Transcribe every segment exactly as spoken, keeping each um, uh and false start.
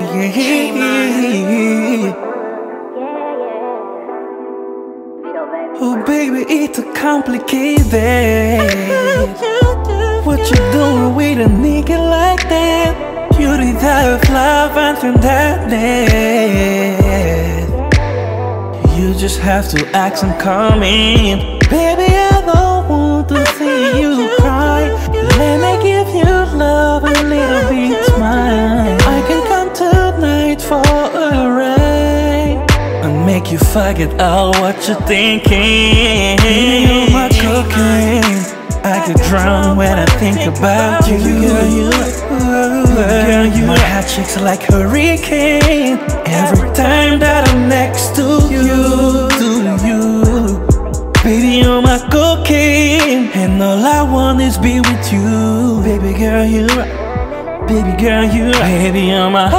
yeah. Oh baby, it's too complicated. What you doing with a nigga like that? You the type of love until that day. You just have to act and come in. Baby, I don't want to see you cry. Let me give you love a little bit mine. I can come tonight for a ride and make you forget all what you're thinking. You're my cocaine. I could drown when I think about you. Girl, you, girl, you. My heart shakes like hurricane every time that I'm next to you, to you. Baby, you're my cocaine, and all I want is be with you. Baby girl, you, baby girl, you, baby, you're my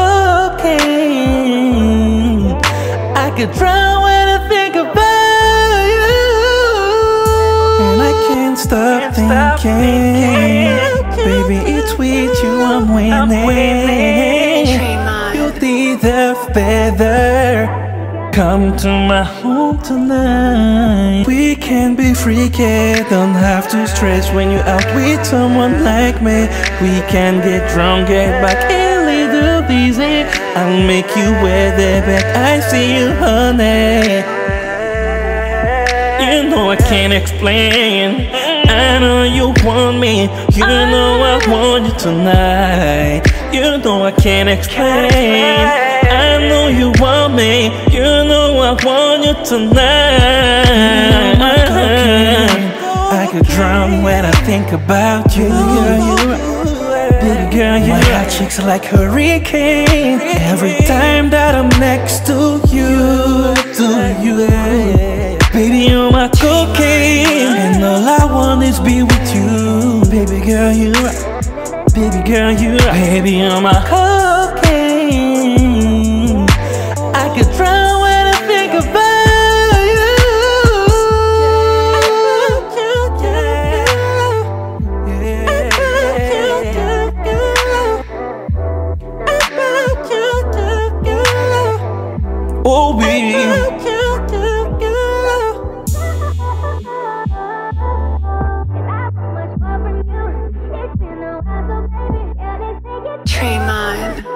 cocaine. I could drown when I think about you, and I can't stop thinking. Baby, it's with you I'm winning. You deserve better. Come to my home tonight. We can be freaky, don't have to stress when you're out with someone like me. We can get drunk, get back a little dizzy. I'll make you wear the back. I see you, honey. You know I can't explain. I know you want me. You know I want you tonight. You know I can't explain. I know you want me. You know I want you tonight. I could drown when I think about you. Baby girl, you. My heart shakes like hurricane every time that I'm next to you, to you. Baby, you're my cocaine, and all I want is be with you. Baby girl, you, baby girl, you, baby, you're my cocaine. I could drown when I think about you. Oh, baby. Tremont.